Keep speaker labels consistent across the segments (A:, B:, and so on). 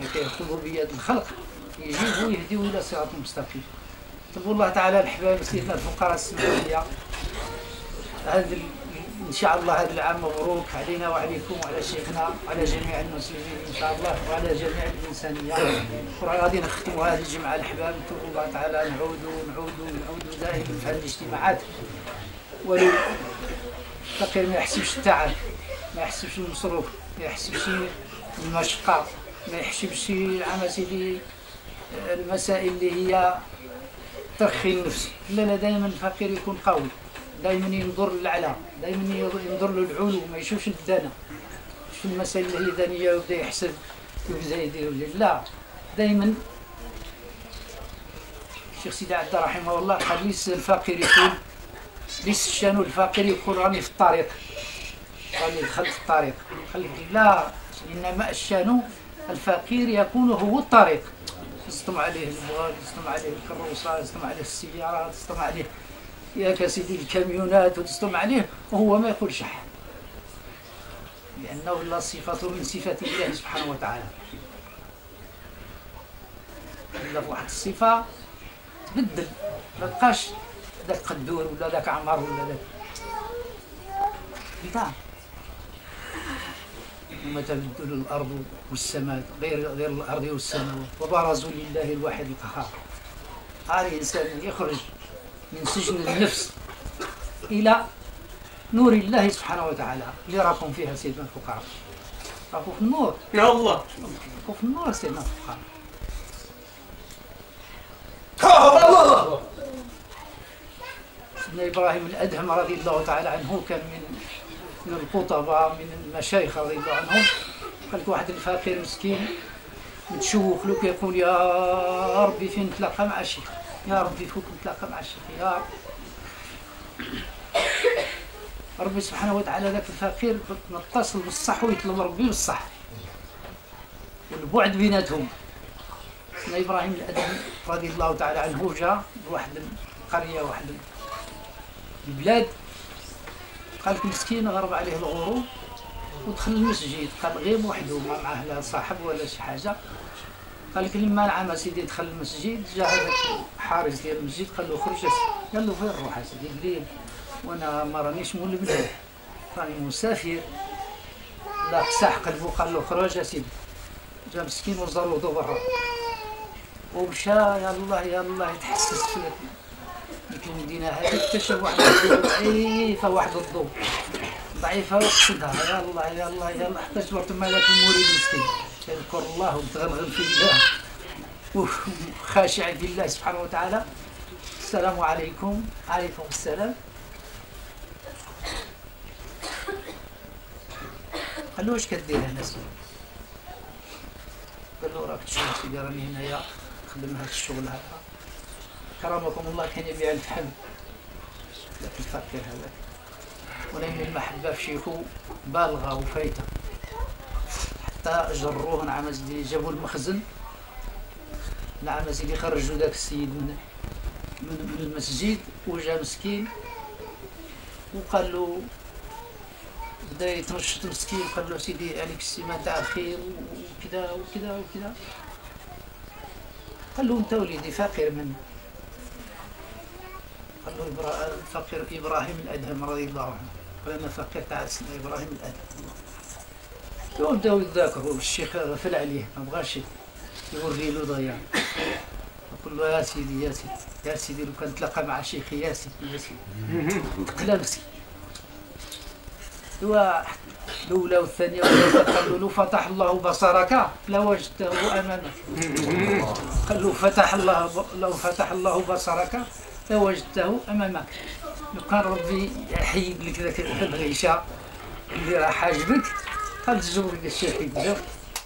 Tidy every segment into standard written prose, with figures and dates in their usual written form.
A: اللي كيطلبوا بيد الخلق يجيبوا ويهديوا الى صراط مستقيم. طلبوا الله تعالى الحباب سيدنا الفقراء السماويه هذا ان شاء الله هذا العام مبروك علينا وعليكم وعلى شيخنا وعلى جميع المسلمين ان شاء الله وعلى جميع الانسانيه. وغادي نختموا هذه الجمعه الحباب نتوب الله تعالى نعودوا دائما في هذه الاجتماعات. ولو الفقير ما يحسبش التعب، ما يحسبش المصروف، ما يحسبش المشقه، ما يحسبش زعما سيدي المسائل اللي هي ترخي النفس. لا دائما الفقير يكون قوي، دائما ينظر للعلى، دائما ينظر للعلو، ما يشوفش الدنا في المسائل اللي هي دنيا ويبدا يحسب ويبدا يدير. لا دائما الشيخ سيدي عبد رحمه الله قال ليس الفقير يكون ليس الشان الفقير يكون راني في الطريق، راني دخلت في الطريق. لا، انما الشان الفقير يكون هو الطريق. يصطم عليه البغال، يصطم عليه الكروسه، يصطم عليه السيارات، يصطم عليه يا سيدي الكاميونات وتصطم عليه وهو ما يقولش حاجه، لانه لا صفه من صفات الله سبحانه وتعالى. الا في واحد الصفه تبدل، ما بقاش ذاك قدور ولا ذاك عمر ولا ذاك بتاع. يوم تبدل الارض والسماء غير الارض والسماء وبرزوا لله الواحد القهار. هذا الانسان يخرج من سجن النفس الى نور الله سبحانه وتعالى اللي راكم فيها سيدنا الفقراء. راكم في النور
B: يا الله،
A: راكم في النور سيدنا الفقراء. سيدنا ابراهيم الادهم رضي الله تعالى عنه كان من الخطباء من المشايخ رضي الله عنهم. قال لك واحد الفقير مسكين متشوق له كيقول يا ربي فين نتلاقى مع الشيخ، يا ربي فوق نتلاقى مع الشيخ، يا ربي سبحانه وتعالى. ذاك الفقير متصل بالصح ويطلب ربي بالصح والبعد بيناتهم. سيدنا ابراهيم الادهم رضي الله تعالى عنه جاء لواحد القريه واحد البلاد. قال لك مسكين غرب عليه الغروب ودخل المسجد، قال غير بوحده ما معاه لا صاحب ولا شي حاجه. قال لك لما نعم سيدي دخل المسجد جا هذاك الحارس ديال المسجد قال له خرج. قال له فين نروح سيدي الليل وانا ما رانيش مول بلاد، راني مسافر. لا قساح قلبه قال له خرج سيدي. جا مسكين وزار وضو برا ومشى يا الله يتحسس في ديك المدينه هذه. اكتشف واحد ضعيفه، واحد الضوء ضعيفه وقصدها يا الله حتى جبرت تما ذاك المريد مسكين يذكر الله ومتغلغل في الله وخاشع في الله سبحانه وتعالى. السلام عليكم. عليكم السلام. قال له واش كدير هنا سيدي؟ قال له راك تشوف سيدي راني هنايا نخدم هذا الشغل هذا كرمكم الله. كان يبيع الفحم ذاك الفقير هذاك، ولكن المحبه في شيخو بالغه وفايته حتى جروه نعم سيدي جابوا المخزن. نعم سيدي خرجوا ذاك السيد من المسجد وجا مسكين وقال له بدا يتنشط مسكين. قال له سيدي عليك السيمه تاع الخير وكذا وكذا وكذا. قال له انت وليدي فقير من؟ قال له الفقير ابراهيم الادهم رضي الله عنه. قال انا فقير تاع سيدنا ابراهيم الادهم. وبداو يتذاكروا. الشيخ غفل عليه ما بغاش يوري له ضياع. يقول له يا سيدي لو كان تلاقى مع شيخي يا سيدي تقلبسي. الأولى والثانية قال له فتح الله بصرك لوجدته أمامك. قال له لو فتح الله بصرك لوجدته أمامك. لو كان ربي يحيد لك ذاك الغيشة اللي راه حاجبك قال تزور لك الشيخ يقدر.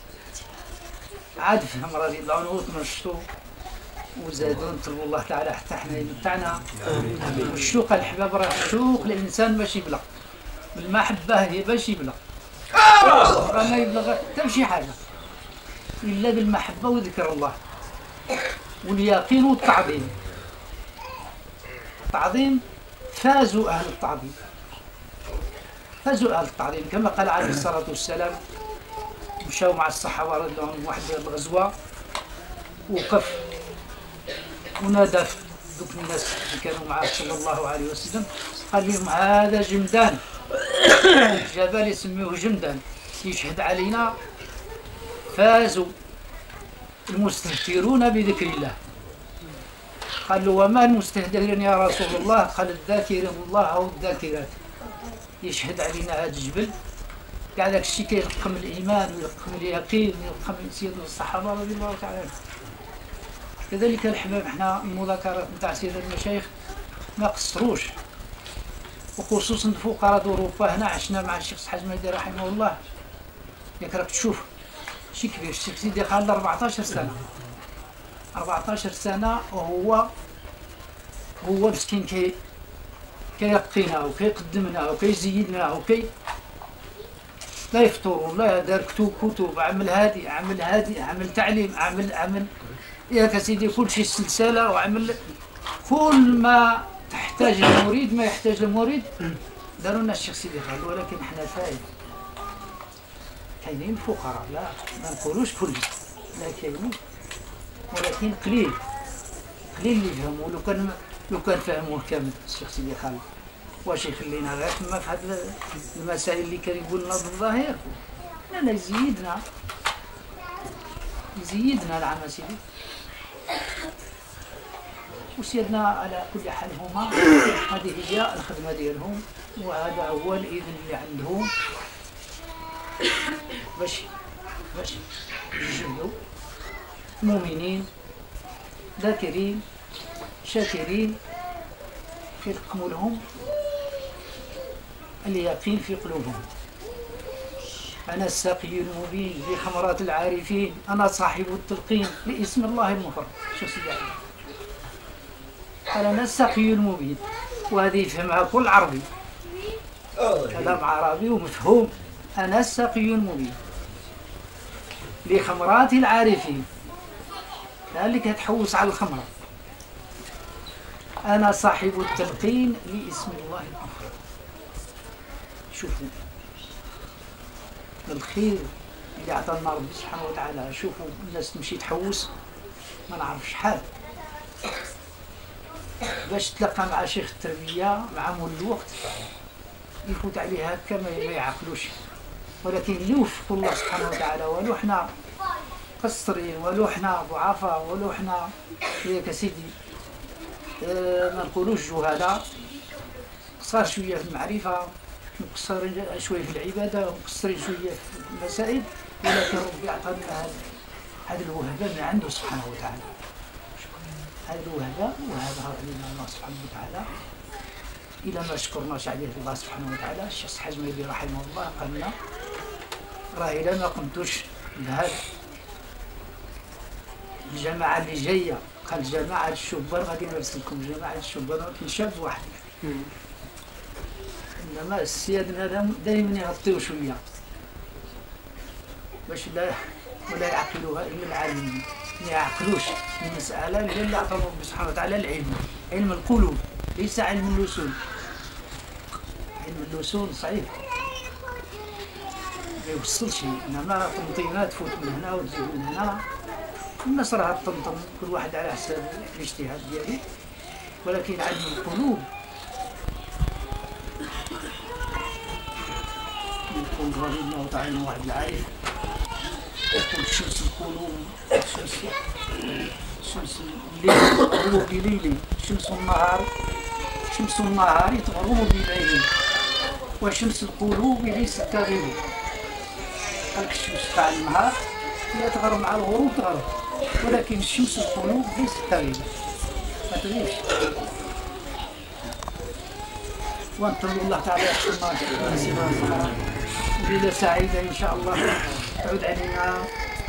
A: عاد فهم رضي الله عنه وتنشطوا وزادوا نطلبوا الله تعالى حتى حنا يمتعنا. والشوق الحباب راه الشوق الإنسان باش يبلغ، المحبة هي باش يبلغ. راه ما يبلغ حتى شي حاجة إلا بالمحبة وذكر الله واليقين والتعظيم. التعظيم فازوا أهل التعظيم، فازوا أهل التعظيم كما قال عليه الصلاة والسلام مشاو مع الصحابة رضي الله عنهم واحد الغزوة، وقف ونادى دوك الناس اللي كانوا معاه صلى الله عليه وسلم، قال لهم هذا جمدان، جبل يسموه جمدان يشهد علينا فازوا المستهترون بذكر الله. قال له وما المستهترين يا رسول الله؟ قال الذاكرين الله أو الذاكرات. يشهد علينا هذا الجبل كاع داك الشيء كيلقم الإيمان ويلقم اليقين ويلقم سيدنا الصحابة رضي الله تعالى عنهم. كذلك الحباب حنا المذاكرات نتاع سيدنا المشايخ ما قصروش، وخصوصا فقراء اوروبا. هنا عشنا مع الشيخ حاج مهدي رحمه الله، ياك راك تشوف شي كبير، الشيخ سيدي خالد 14 سنه 14 سنه وهو مسكين كيقينا وكيقدمنا وكيزيدنا لا يفطر ولا دار كتب، عمل هادي عمل تعليم، عمل ياك سيدي كل شيء سلسله، وعمل كل ما تحتاج المريد ما يحتاج المريد داروا لنا الشيخ سيدي خالد. ولكن احنا كاينين فقراء، لا ما نقولوش كل، لا كاينين، ولكن قليل اللي يفهموا. لو كان فهموه كامل الشيخ سيدي خالد واش يخلينا غير تما في هاد المسائل اللي كان يقول لنا بالظاهر؟ لا يزيدنا العام سيدي. وسيدنا على كل حال هما هذه هي الخدمه ديالهم، وهذا هو الاذن اللي عندهم باش يجبدوا مؤمنين ذاكرين شاكرين، يلقموا لهم اليقين في قلوبهم. أنا الساقي المبين لخمرات العارفين، أنا صاحب التلقين لاسم الله المفرد. شوف سيدي علي قال أنا الساقي المبين، وهذه يفهمها كل عربي، كلام عربي ومفهوم. أنا الساقي المبين لخمرات العارفين، اللي كتحوس على الخمرة. أنا صاحب التلقين لاسم الله المفرد. شوفوا الخير اللي عطانا ربي سبحانه وتعالى. شوفوا الناس تمشي تحوس ما نعرف شحال باش تلقى مع شيخ التربية مع مول الوقت، يفوت عليه هكا ما يعقلوش. ولكن اللي وفقوا الله سبحانه وتعالى، ولو حنا قصرين، ولو حنا ضعفاء، ولو حنا ياك سيدي ما نقولوش جهلاء، قصار شويه في المعرفه، مقصرين شويه في العباده، مقصرين شويه في المسائل، ولكن ربي عطانا هذه الوهبه من عنده سبحانه وتعالى. هذه الوهبه وهبها علينا الله سبحانه وتعالى. الى ما شكرناش عليه الله سبحانه وتعالى. الشيخ حاج مهدي رحمه الله قال لنا راه الى ما قمتوش بهذا الجماعه اللي جايه، قال جماعه الشبان غادي نرسلكم جماعه الشبان، ولكن شاب واحد. انما السيادنا دائما يغطيو شويه باش ولا يعقلوها الا العالمين، ما يعقلوش المساله اللي عطا ربي سبحانه وتعالى العلم، علم القلوب ليس علم اللسان. علم اللسان صعيب ما يوصلش، انما تنظيمات تفوت من هنا وتزيد من هنا. الناس راها تطمطم كل واحد على حساب الاجتهاد ديالو، ولكن علم القلوب يقول رضي الله تعالى واحد العارف يقول شمس القلوب شمس الليل تغرب بليل، شمس النهار تغرب بليل، وشمس القلوب ليست تغيب. قالك الشمس تاع النهار هي تغرب مع الغروب تغرب، ولكن الشمس القلوب ليست تغيب، ما تغيبش. ونطلب الله تعالى يحفظنا ونسيبنا ليلة سعيدة إن شاء الله تعود علينا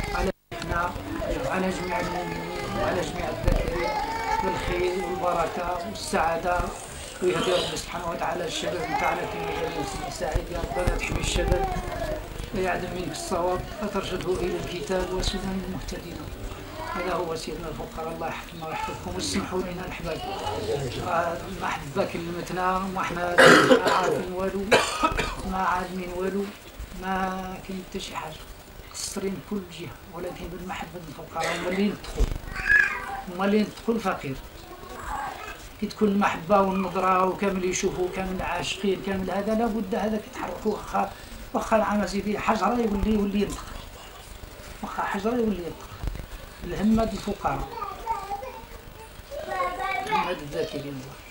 A: على جميع المؤمنين وعلى جميع الذاكرين بالخير والبركة والسعادة. ويهدي ربي سبحانه وتعالى الشباب نتاعنا في مجال السعيد. يا ربنا تحمي الشباب ويعدم منك الصواب فترشده إلى الكتاب وسنن المهتدين. هذا هو سيدنا الفقراء، الله يحفظنا ويحفظكم. واسمحوا لنا الأحباب المحبة كلمتنا وما احنا عارفين والو، ما عالمين والو، ما كاين حتى شي حاجة. مقصرين من كل جهه، ولكن بالمحبه الفقراء هما اللي ينطقوا، هما اللي ينطقوا الفقير. كي تكون المحبه والنظره وكامل يشوفوا كامل عاشقين كامل، هذا لابد هذا كيتحركوا. واخا نعم سيدي حجره يولي ينطق، واخا حجره يولي ينطق. الهمه الفقراء، الهمه الذاكرين الله.